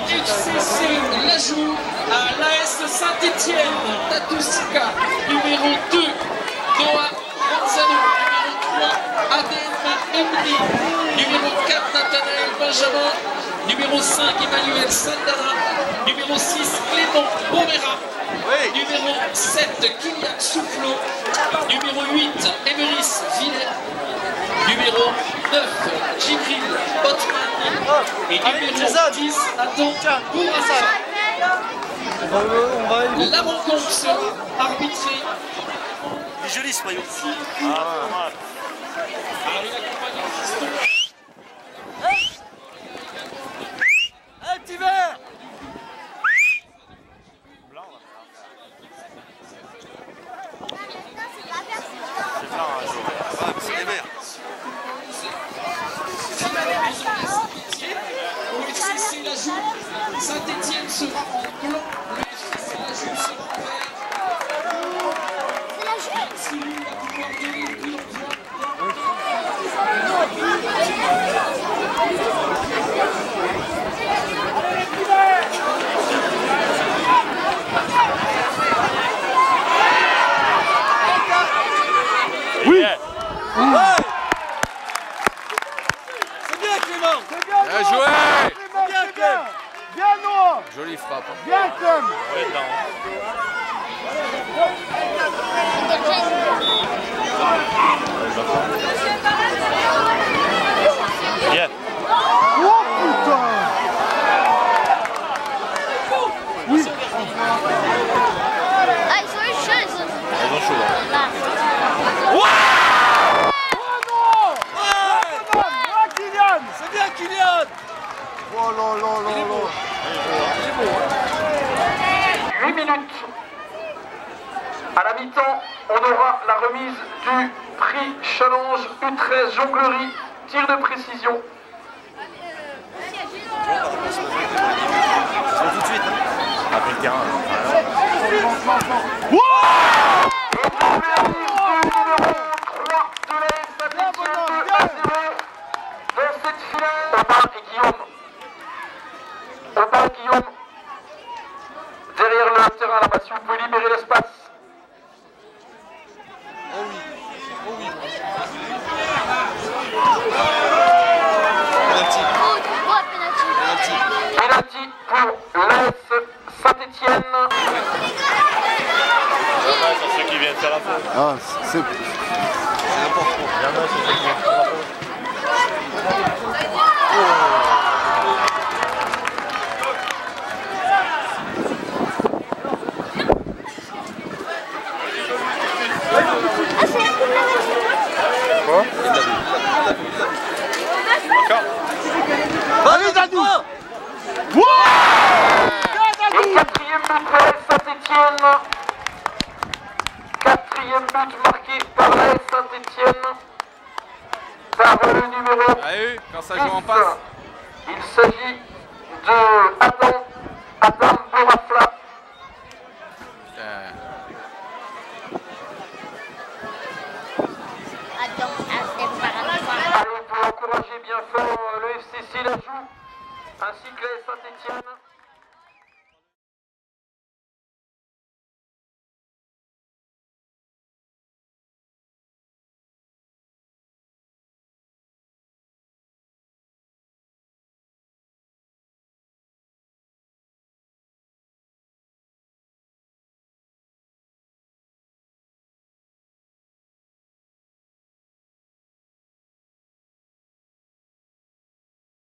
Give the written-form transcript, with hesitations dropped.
FCC l'ajout à l'AS Saint-Étienne, Tatuska, numéro 2, Noah Ronzano, numéro 3, Adem Emdi, numéro 4, Nathanaël Benjamin, numéro 5, Emmanuel Sandana, numéro 6, Clément Bomera, numéro 7, Kylian Soufflot, numéro 8, Emeris Villet, numéro 9, Djibril Botman et numéro 10, Nathan Bourassa. La rencontre sera arbitrée. Il est joli ce maillot. Alors il accompagne le fiston. Un petit verre. C'est les verts. Au FCC l'ajout, Saint-Étienne sera en blanc, le FCC l'ajout sera en vert. Si lui va pouvoir donner le coup d'envoi. Oui. C'est bien Clément. Bien joué. Bien Clément. Bien Noah. Jolie frappe. Bien Clem. Oui, non. Bien. Oh putain. Oui. Ah, ils sont les chaises. Ils ont chaud. Là. Oh non. Ah Kylian. C'est bien Kylian. Oh là là là là. 8 minutes. À la mi-temps, on aura la remise du prix Challenge U13 Jonglerie, tir de précision. C'est tout de suite. Après le terrain. Guillaume, derrière le terrain là-bas, si vous pouvez libérer l'espace. Penalty pour l'AS Saint-Étienne. C'est ceux qui viennent faire la faute. Ah, c'est n'importe quoi. Il y en a, c'est ceux qui viennent faire la faute. Quoi? Encore? Allez Dadou. Et quatrième but pour l'AS Saint-Étienne. Quatrième but marqué par l'AS Saint-Étienne. Par le numéro Ah oui, quand ça 10. joue en passe. Il s'agit de Adam Borafla. Allez, pour encourager bien fort le FCC l'ajout, ainsi que l'AS Saint-Étienne.